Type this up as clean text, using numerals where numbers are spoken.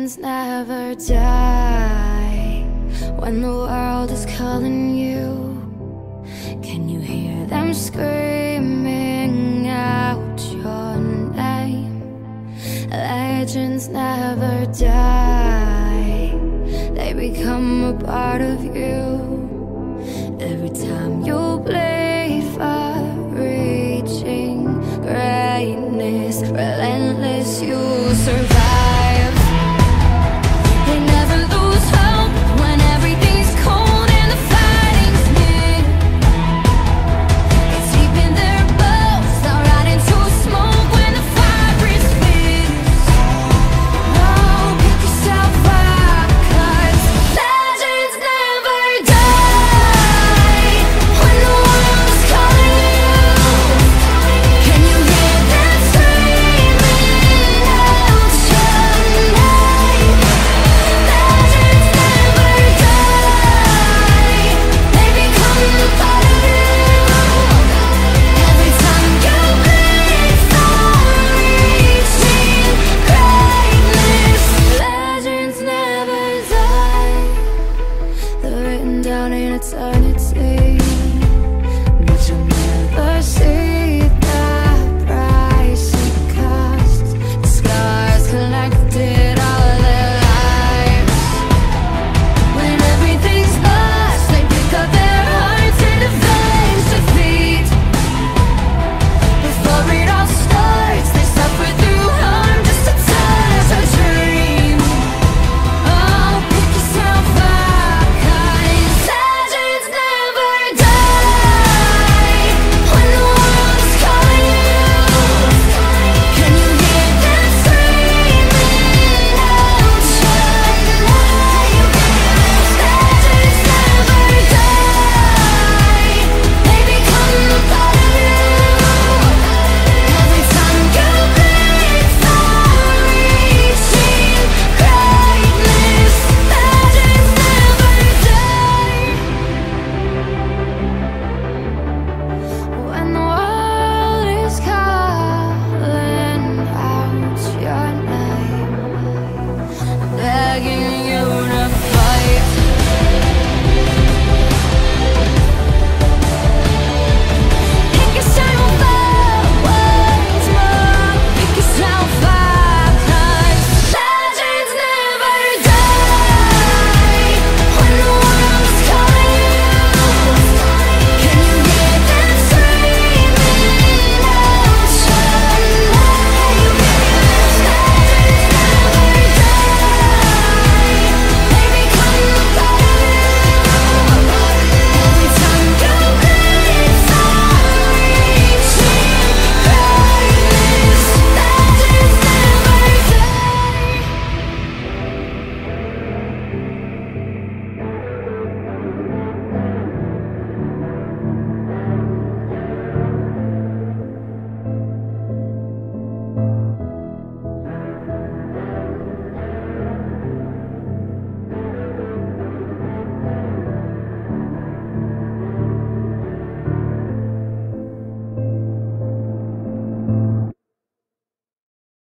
Legends never die. When the world is calling you, can you hear them screaming out your name? Legends never die. They become a part of you. Every time you bleed for reaching greatness, relentless, you survive. They never lose hope when everything's cold and the fighting's near. It's deep in their bones, they'll ride into smoke when the fire is fierce. No, pick yourself up, 'cause legends never die. When the world is calling you, can you hear them screaming out your name? Legends never die. They become a part of you. Every time you bleed for reaching greatness, legends never die. They're written down in eternity.